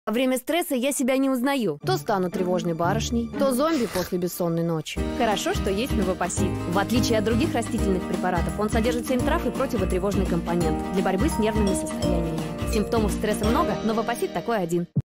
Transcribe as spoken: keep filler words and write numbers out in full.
Во время стресса я себя не узнаю. То стану тревожной барышней, то зомби после бессонной ночи. Хорошо, что есть новопосит. В отличие от других растительных препаратов, он содержит семь трав и противотревожный компонент для борьбы с нервными состояниями. Симптомов стресса много, новопосит такой один.